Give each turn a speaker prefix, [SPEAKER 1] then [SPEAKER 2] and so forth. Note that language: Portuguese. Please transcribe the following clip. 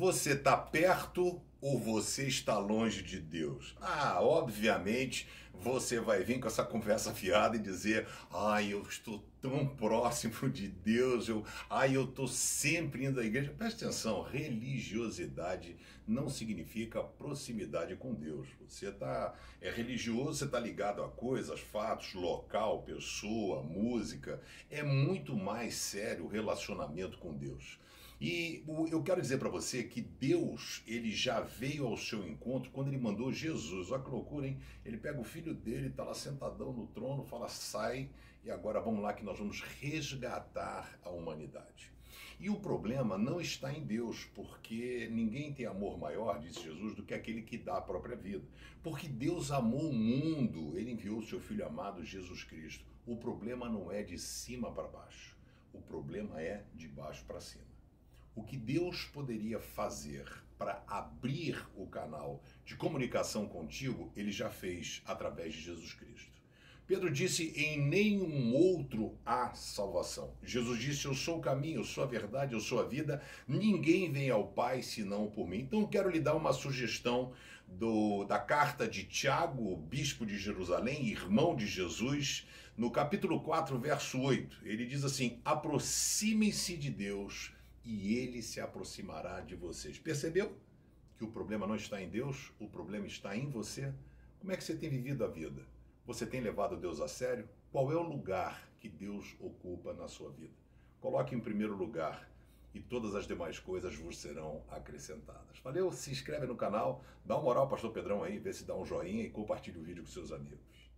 [SPEAKER 1] Você está perto ou você está longe de Deus? Obviamente você vai vir com essa conversa fiada e dizer: eu estou tão próximo de Deus, eu estou sempre indo à igreja. Presta atenção, religiosidade não significa proximidade com Deus. É religioso, você está ligado a coisas, fatos, local, pessoa, música. É muito mais sério o relacionamento com Deus. E eu quero dizer para você que Deus, ele já veio ao seu encontro quando ele mandou Jesus. Olha que loucura, hein? Ele pega o filho dele, está lá sentadão no trono, fala: sai, e agora vamos lá que nós vamos resgatar a humanidade. E o problema não está em Deus, porque ninguém tem amor maior, disse Jesus, do que aquele que dá a própria vida. Porque Deus amou o mundo, ele enviou o seu Filho amado, Jesus Cristo. O problema não é de cima para baixo, o problema é de baixo para cima. O que Deus poderia fazer para abrir o canal de comunicação contigo, ele já fez através de Jesus Cristo. Pedro disse: em nenhum outro há salvação. Jesus disse: eu sou o caminho, eu sou a verdade, eu sou a vida, ninguém vem ao Pai senão por mim. Então eu quero lhe dar uma sugestão da carta de Tiago, bispo de Jerusalém, irmão de Jesus, no capítulo 4, verso 8. Ele diz assim: aproximem-se de Deus e ele se aproximará de vocês. Percebeu que o problema não está em Deus, o problema está em você? Como é que você tem vivido a vida? Você tem levado Deus a sério? Qual é o lugar que Deus ocupa na sua vida? Coloque em primeiro lugar e todas as demais coisas vos serão acrescentadas. Valeu? Se inscreve no canal, dá uma moral ao Pastor Pedrão aí, vê se dá um joinha e compartilha o vídeo com seus amigos.